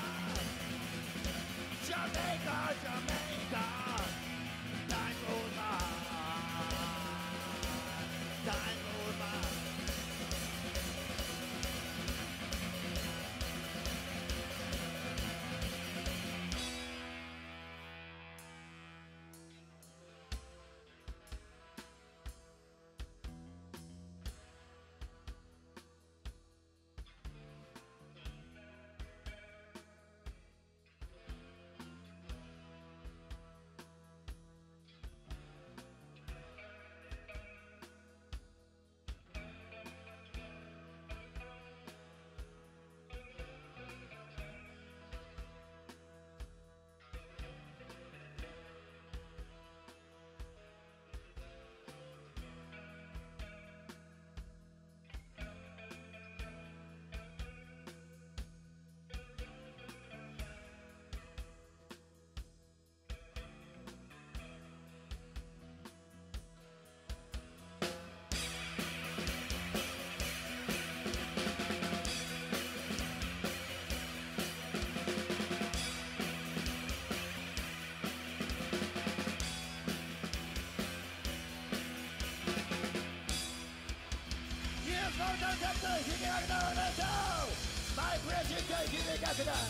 マイプレジント夢楽団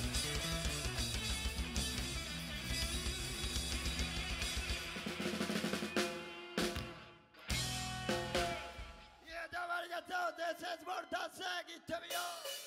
どうもありがとう。 This is モルタンセグ、行ってみよう。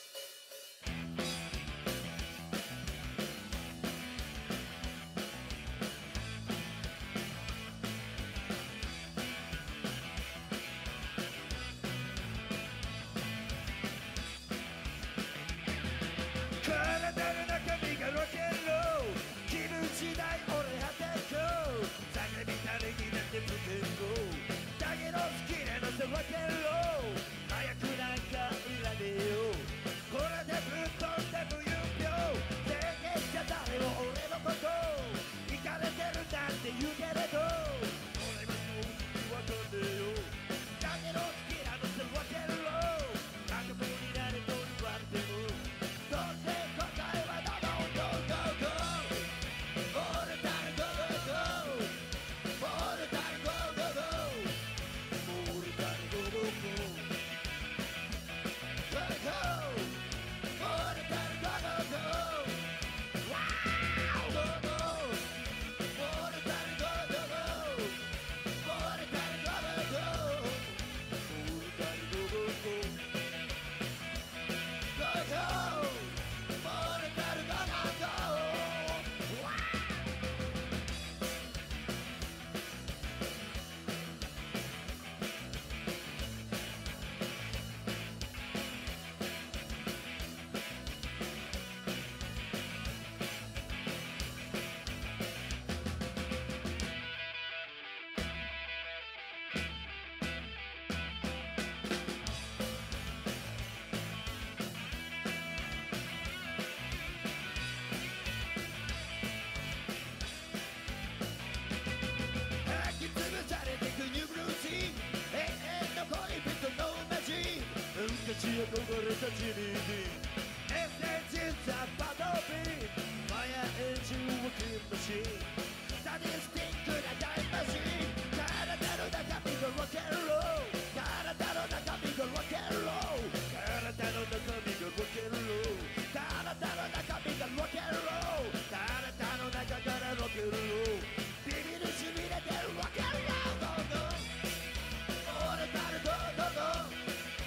俺は抵抗叫びたりになって不健康だけど好きなのさロックンロール早くなんかいらねえよこれでぶっ飛んで無遊病整形した誰も俺のことイカれてるなんて言うけれど俺もそうわかんねえよだけど好きなのさロックンロール過去になれと言われてもどうせ答えはどうぞゴーゴーゴー俺たるゴーゴーゴー俺たるゴーゴーゴー俺たるゴーゴーゴー昔憧れたジニーSH ザ・バトビーマヤエンジンをキンマシンサディスティックなタイムマシン体の中身がロックンロール体の中身がロックンロール体の中身がロックンロール体の中身がロックンロール体の中からロックンロールビビるしびれてるロックンロール俺たるゴーゴーゴー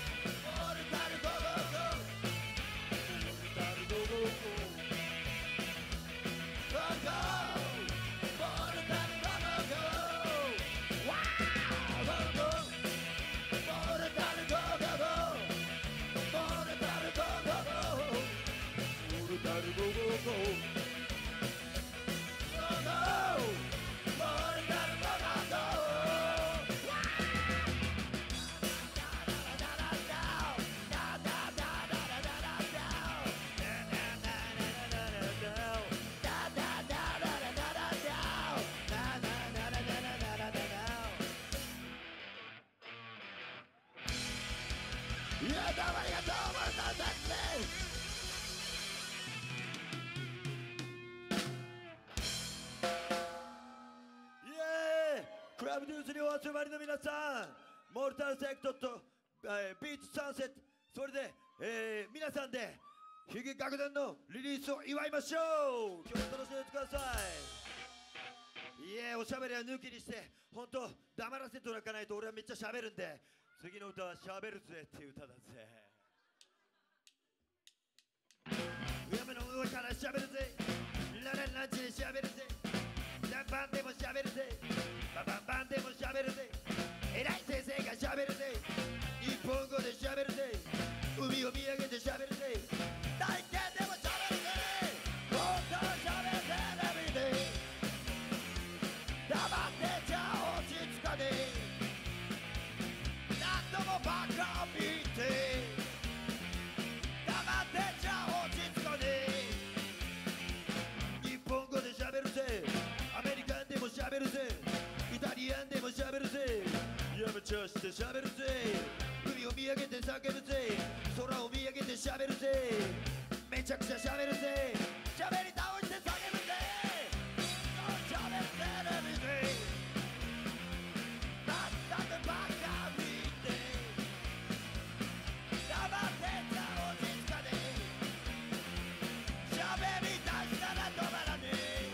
クラブデュースにお集まりの皆さんモルタルセクトと、ビーチサンセットそれで、皆さんでヒゲ楽団のリリースを祝いましょう今日も楽しんでくださいおしゃべりは抜きにして本当黙らせておかないと俺はめっちゃしゃべるんで次の歌はしゃべるぜっていう歌だぜ上目の上からしゃべるぜララランチでしゃべるぜ何番でもしゃべるぜババンバンでもしゃべるぜ偉い先生がしゃべるぜ日本語でしゃべるぜ海を見上げてしゃべるぜ大体でもしゃべるぜ本当しゃべるテレビで黙ってちゃ落ち着かねえ何度もバカを見て黙ってちゃ落ち着かねえ日本語でしゃべるぜアメリカンでもしゃべるぜイタリアンでもしゃべるぜやめちゃしてしゃべるぜ海を見上げて叫ぶぜ空を見上げてしゃべるぜめちゃくちゃしゃべるぜしゃべり倒して叫ぶぜしゃべるテレビでまったくバカ見て黙ってちゃ落ち着かねえしゃべり出したら止まらねえ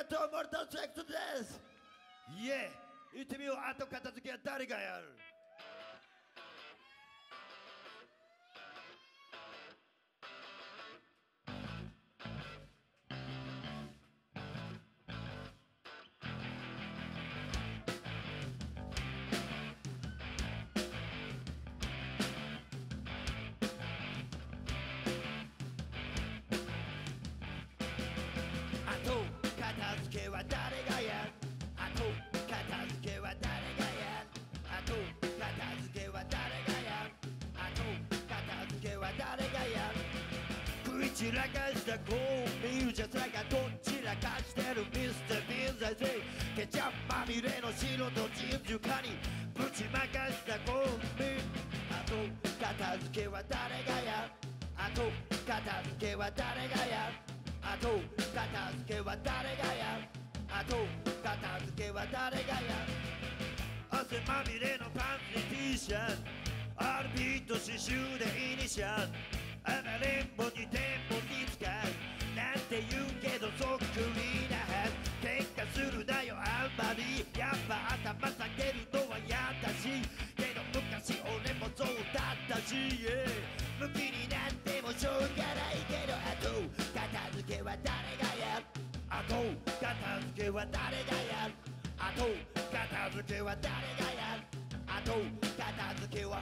がとうモルトセクトです。イエー、行ってみよう。あと片付けは誰がやる？片付けは誰がやる？あと片付けは誰がやる？あと片付けは誰がやる？あと片付けは誰がやる？食い散らかしたコーンミルじゃさがどちらかしてるミスター・ビンザイゼイケチャップまみれの白とジンジュカにぶちまかしたコーンミル。あと片付けは誰がやる？あと片付けは誰がやる？あと片付けは誰がやる？あと片付けは誰がやる？汗まみれのパンツに T シャツ RB と刺繍でイニシャルあまりんぼにテンポに使うなんて言うけどそっくりなはず。喧嘩するなよあんまりやっぱ頭下げるのはやだしけど昔俺もそうだったし、yeah、向きになってもしょうがないけどあと片付けは誰がやる？あと片付けは誰がやる？あと片付けは誰がやる？あと片付けは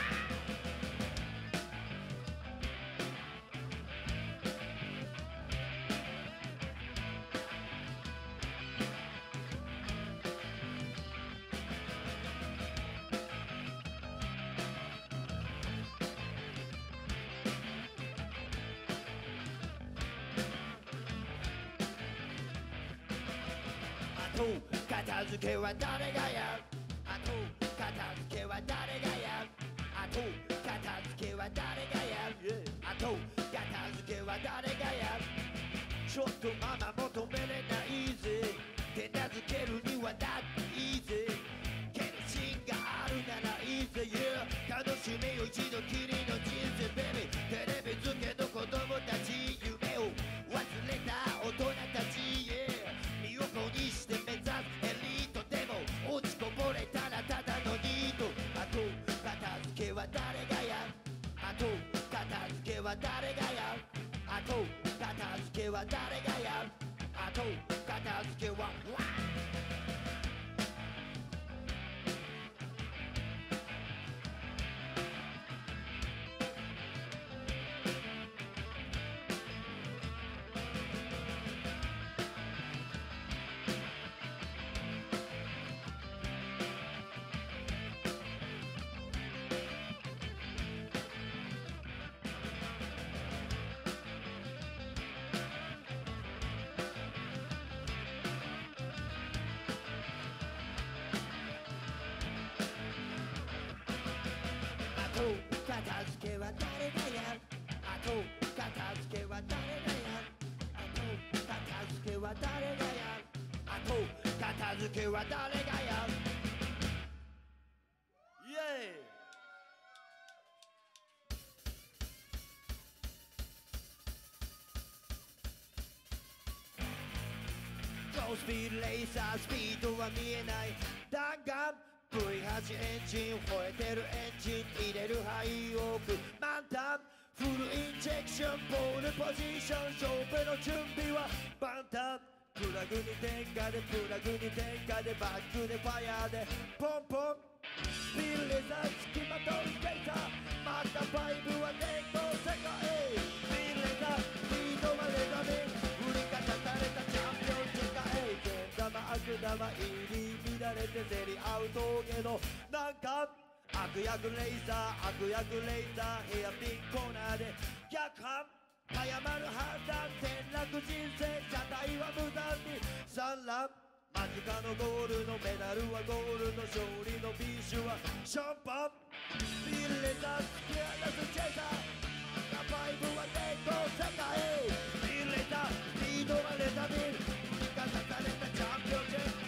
片付けは誰がやる？あと片付けは誰がやる？あと片付けは誰がやる？あと片付けは誰がやる？ちょっとママ求めれないぜ手なずけるにはだっていいぜけど芯があるならいいぜ、yeah、楽しみよ一度きりの人生ベビーテレビ付けの子供たち夢を忘れた大人たち、yeah、身を粉にして目指すエリートでも落ちこぼれたらただのニート。あと片付けは誰がやる？あと片付けは誰がやる？あと片付けは誰がやる？あと片付けは片付けは誰がやる？あと片付けは誰がやる？あと片付けは誰がやる？あと片付けは誰がやる？イエーイ。高スピードレーサースピードは見えない弾丸V8 エンジン吠えてるエンジン入れるハイオーク満タンフルインジェクションポールポジション勝負の準備は万端プラグに点火でプラグに点火でバックでファイヤーでポンポンスピードレーザー付きまとうスケーターまたファイブは電光世界スピードレーザースピードはレザーで振りかざされたチャンピオン世界けん玉悪玉入り乱れて競り合う峠のなんか悪役レイザー悪役レイザーヘアピンコーナーで逆反早まる判断転落人生車体は無残に散乱間近のゴールのメダルはゴールの勝利のビーシュはシャンパンスピードレザー突き放すチェイサーナパイブは電光世界スピードレザースピードはレザビル振りかざされたチャンピオンチェイ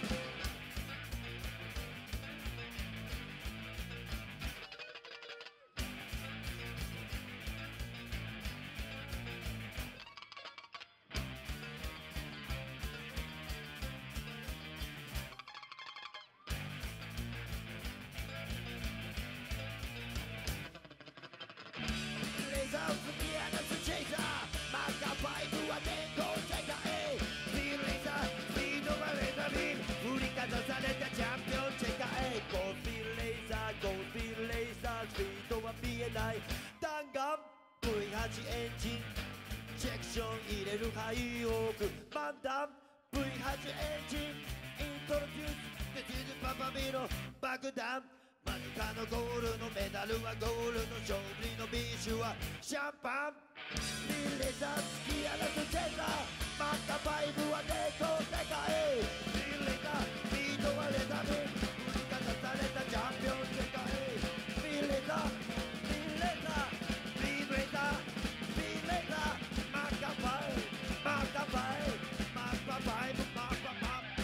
ザーを突き放すチェイサーマッカパイプは電光世界スピードレーザースピードはレーザービーム振りかざされたチャンピオンチェカーゴースピードレーザーゴースピードレーザースピードは見えない弾丸 V8 エンジンセクション入れるハイオーク漫談 V8 エンジンイントロデュースディズパパミの爆弾マヌカのゴールのメダルはゴールの勝利のビーシュはシャンパンリレザー突き放すチェザーマッカパイプは電光世界リレザースピードはレザービー振りかざされたチャンピオン世界リレザーリレザーリレザーリレザーマッカパイマッカパイマッカパイマッカパイ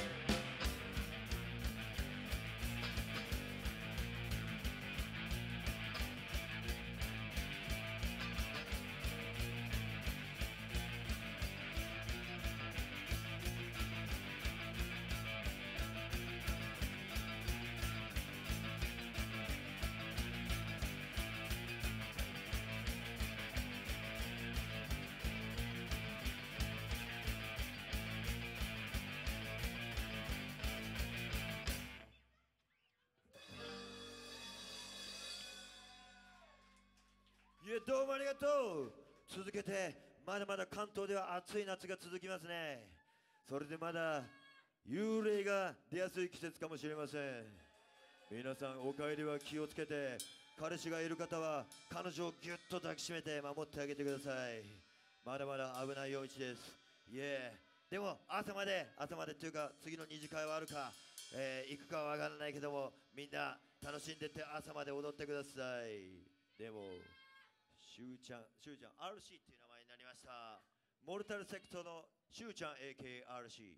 いやどうもありがとう続けてまだまだ関東では暑い夏が続きますねそれでまだ幽霊が出やすい季節かもしれません皆さんお帰りは気をつけて彼氏がいる方は彼女をぎゅっと抱きしめて守ってあげてくださいまだまだ危ない夜市ですいえでも朝までっていうか次の二次会はあるか、行くかはわからないけどもみんな楽しんでって朝まで踊ってくださいでもしゅうちゃん RC っていう名前になりましたモルタルセクトのしゅうちゃん AKRC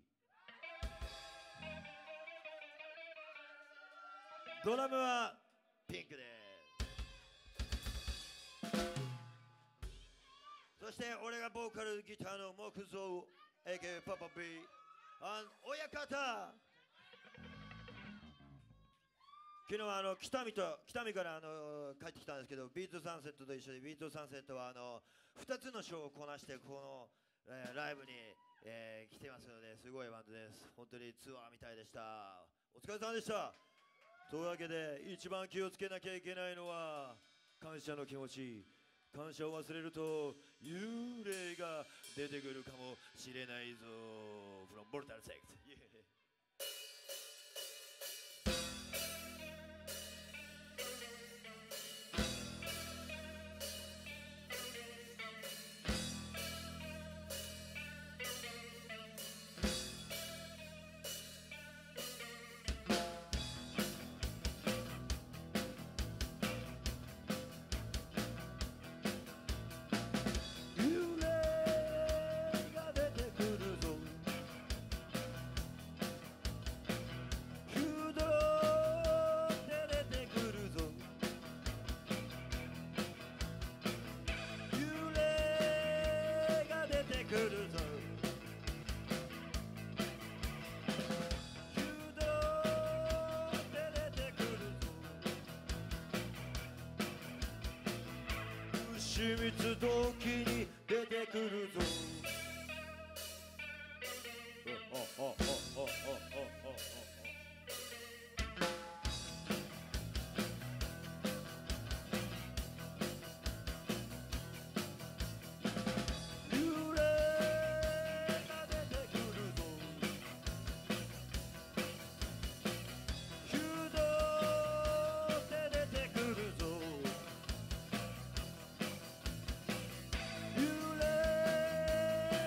ドラムはピンクですそして俺がボーカルギターの木造 AK パパ B 親方昨日は北見から帰ってきたんですけどビートサンセットと一緒でビートサンセットは2つのショーをこなしてこの、ライブに、来てますのですごいバンドです本当にツアーみたいでしたお疲れ様でしたというわけで一番気をつけなきゃいけないのは感謝の気持ち感謝を忘れると幽霊が出てくるかもしれないぞ from Mortal Sect、yeah.秘密動機に出てくるぞ幽霊が出てくるぞ弓道で出てくるぞ幽霊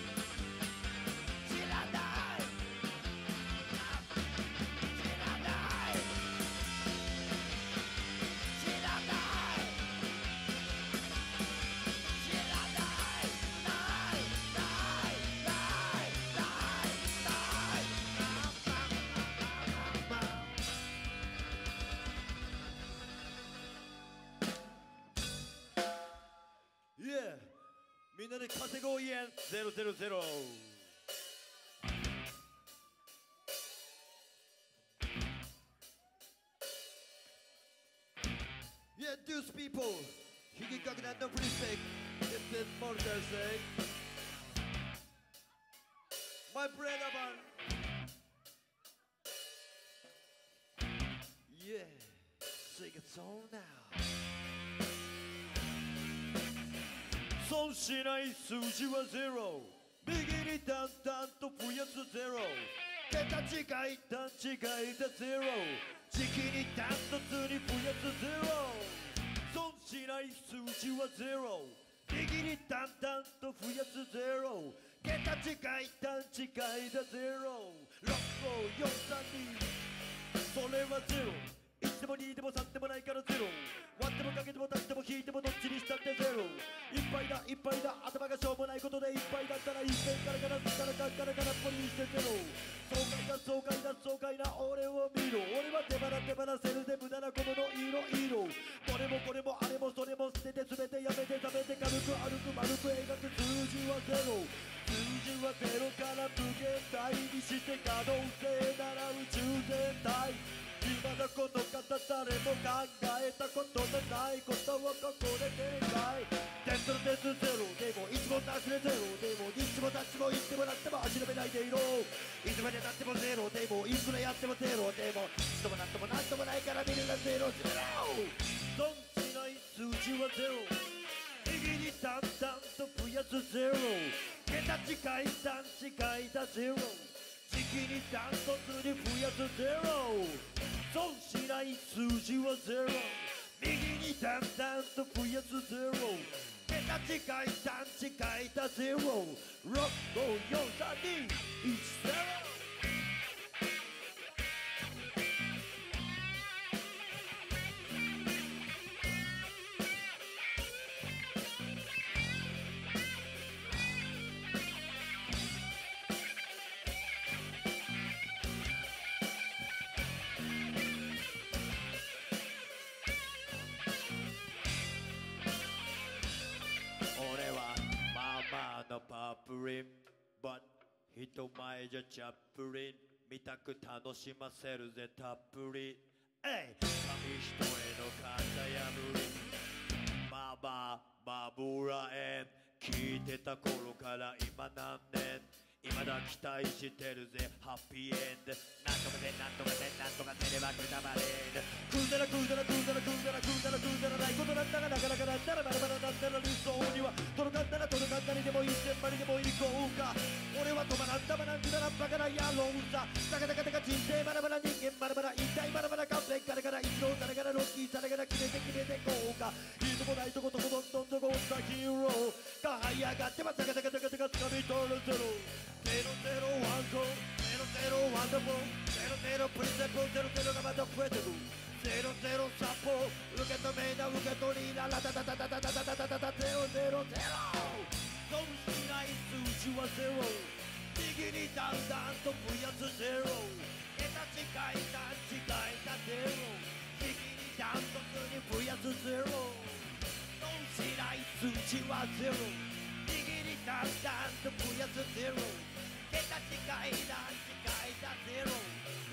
知らない知らない知らない知らないないないないないない Yeah みんなで稼ごうイエン000 people 悲劇格難のプリスペク This is Mortal My brother man Yeah Sing a song now 損しない数字はゼロ右に淡々と増やすゼロ桁違い段違いだゼロ時期にダントツに増やすゼロ損しない数字はゼロ右に淡々と増やすゼロ桁違い段違いだゼロ65432それはゼロ1でも2でも3でもないからゼロ割ってもかけても足しても引いてもどっちにしたってゼロいっぱいだいっぱいだ頭がしょうもないことでいっぱいだったら一遍からからすからかからからっぽにしてゼロ爽快だ爽快だ俺を見ろ俺は手放せるで無駄な小物色これもこれもあれもそれも捨てて全てやめて食べて軽く歩く丸く描く数字はゼロ数字はゼロから無限大にして可能性なら宇宙全体今のこの方誰も考えたことのないことをここで展開テストの点数ゼロでもいつもなしでゼロでもニッチもタッチも言ってもらっても諦めないでいろいつまでたってもゼロでもいくらやってもゼロでも一度もなんともなんともないから見るなゼロゼロ損しない数字はゼロ右に淡々と増やすゼロ桁違い段違いだゼロ時期にダントツに増やすゼロ損しない数字はゼロ右にだんだんと増やすゼロ桁違い段違いだゼロ6543210パープリン But 人前じゃチャップリン見たく楽しませるぜたっぷり紙一重の型破りまあバブラエン聞いてた頃から今何年未だ期待してるぜハッピーエンドなんとかせなんとかせなんとかせればくたばれんくだらくだらくだらくだらくだらくだらないことなんだがなかなかなんだらまだまだなんだら理想には届かんなら届かんなりでもいい千まりでも行こうか俺は止まらんだまなんくだらバカな野郎さなかなかなか人生まだまだ人間まだまだ引退まだまだ完璧からから一郎さながらロッキーさながら決めてこうかいいとこないとことこどんどんとこったヒーローが這い上がってまたかたかたかたかつかみ取るゼロ001ゴー00ワンダフォー00プリセット00がまた増えてる00サポ受け止めな受け取りなラタタタタタタタタタタ000損しない数字はゼロ右にだんだんと増やすゼロ桁違い段違いだゼロ右にダントツに増やすゼロ損しない数字はゼロ右にだんだんと増やすゼロ桁違いだ違いだゼロ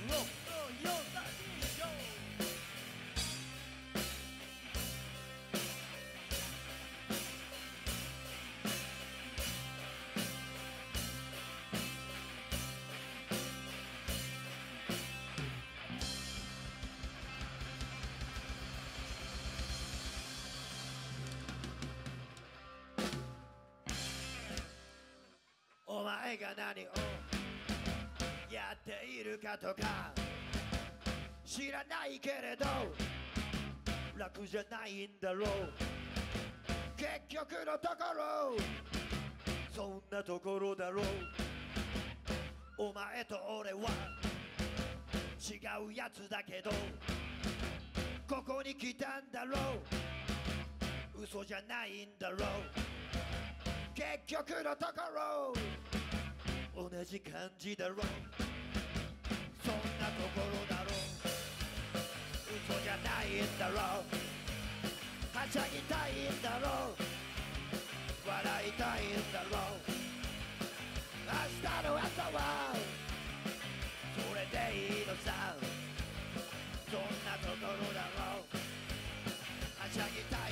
お前が何をやっているかとか知らないけれど楽じゃないんだろう結局のところそんなところだろうお前と俺は違うやつだけどここに来たんだろう嘘じゃないんだろう結局のところ同じ感じだろうそんなところだろう嘘じゃないんだろうはしゃぎたいんだろう笑いたいんだろう明日の朝はそれでいいのさそんなところだろうはしゃぎたい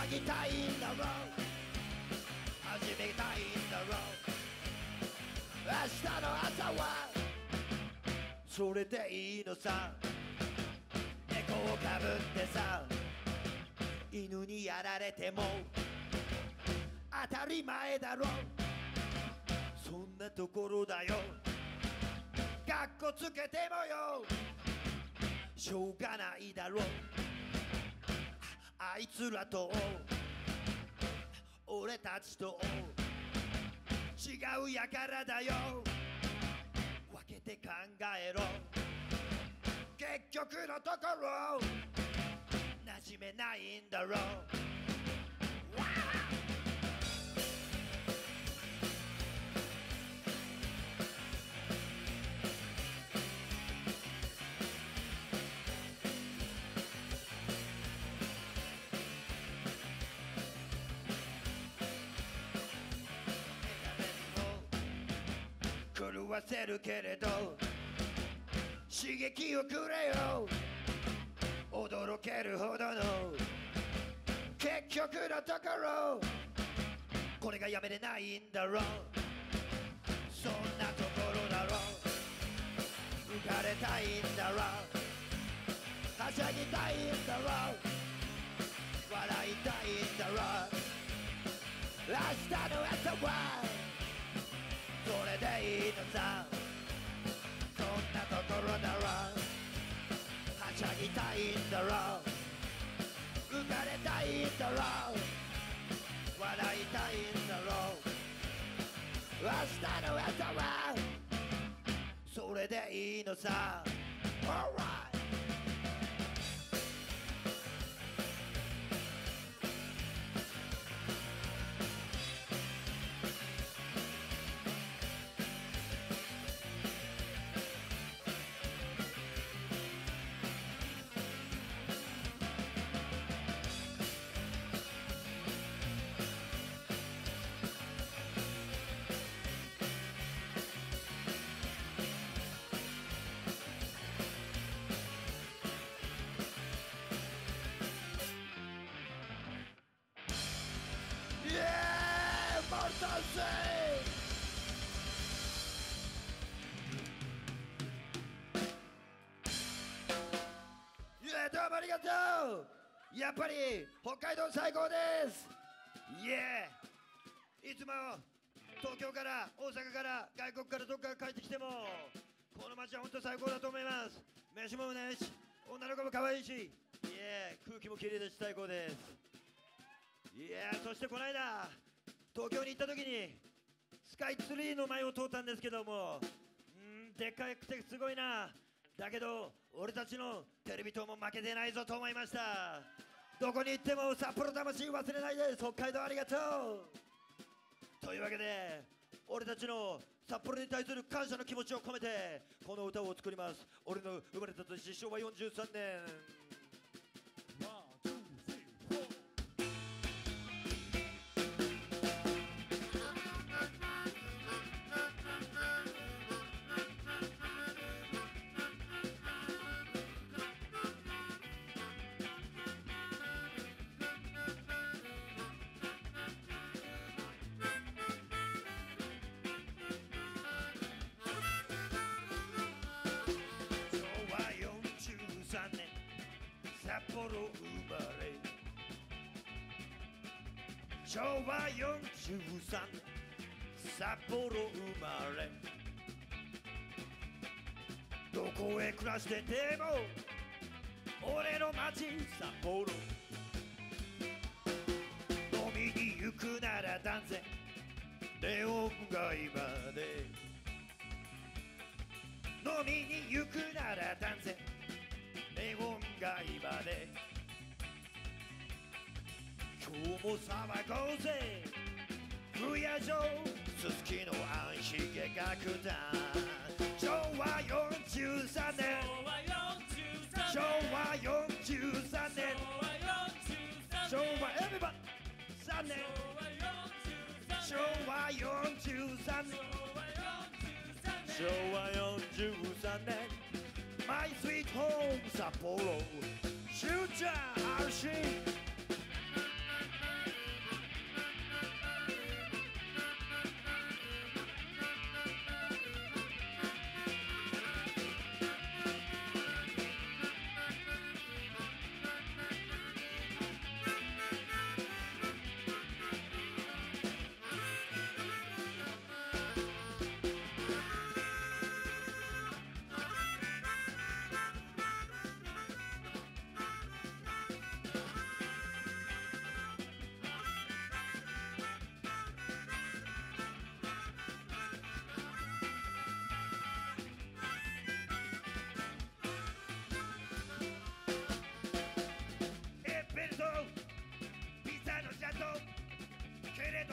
ぎたいんだろう始めたいんだろう明日の朝はそれでいいのさ猫をかぶってさ犬にやられても当たり前だろそんなところだよかっこつけてもよしょうがないだろあいつらと俺たちと違うやからだよ分けて考えろ結局のところ馴染めないんだろ狂わせるけれど刺激をくれよ驚けるほどの結局のところこれがやめれないんだろうそんなところだろう浮かれたいんだろうはしゃぎたいんだろう笑いたいんだろう明日の朝はそれでいいのさそんなところだろはしゃぎたいんだろ浮かれたいんだろ笑いたいんだろ明日の朝はそれでいいのさ Alrightどうもありがとうやっぱり北海道最高ですイエーいつも東京から大阪から外国からどっか帰ってきてもこの街は本当最高だと思います飯もうまいし女の子も可愛いしイエー空気も綺麗だし最高ですいやそしてこの間東京に行った時にスカイツリーの前を通ったんですけどもでっかくてすごいなだけど俺たちのテレビ塔も負けてないぞと思いましたどこに行っても札幌魂忘れないです北海道ありがとうというわけで俺たちの札幌に対する感謝の気持ちを込めてこの歌を作ります俺の生まれた年昭和43年札幌生まれ昭和43年札幌生まれどこへ暮らしてても俺の街札幌飲みに行くなら断然ネオン街まで飲みに行くなら断然ネオン街まで今日も騒ごうぜ不夜城すすきの暗ひげ楽団昭和43年昭和43年昭和エビバ3年昭和43年昭和43年My sweet home 札幌終着 RC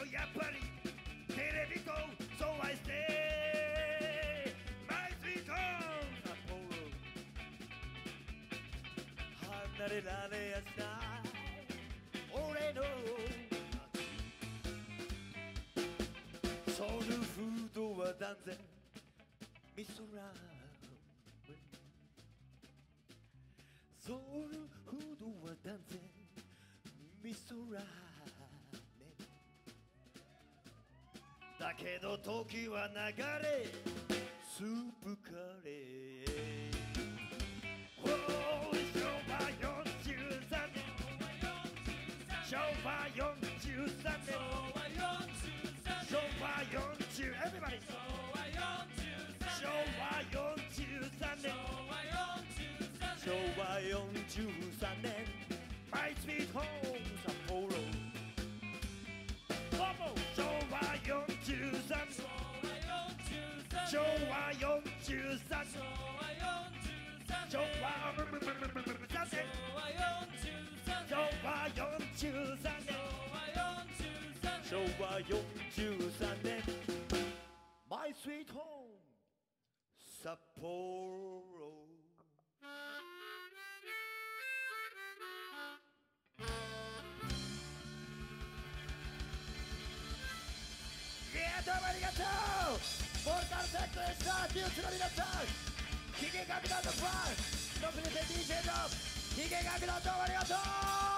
やっぱりテレビと So I stay My sweet home 札幌離れられやしない俺のソウルフードは断然味噌ラーメンソウルフードは断然味噌ラーメンだけど時は流れスープカレー昭和43年昭和43年昭和40 Everybody 昭和43年昭和43年 My sweet home 札幌昭和43年昭和43年昭和昭和43年 My sweet home 札幌どうもありがとうボルタルセットでしたデュースの皆さんヒゲ楽団のファン特別 DJ のヒゲ楽団どうもありがとう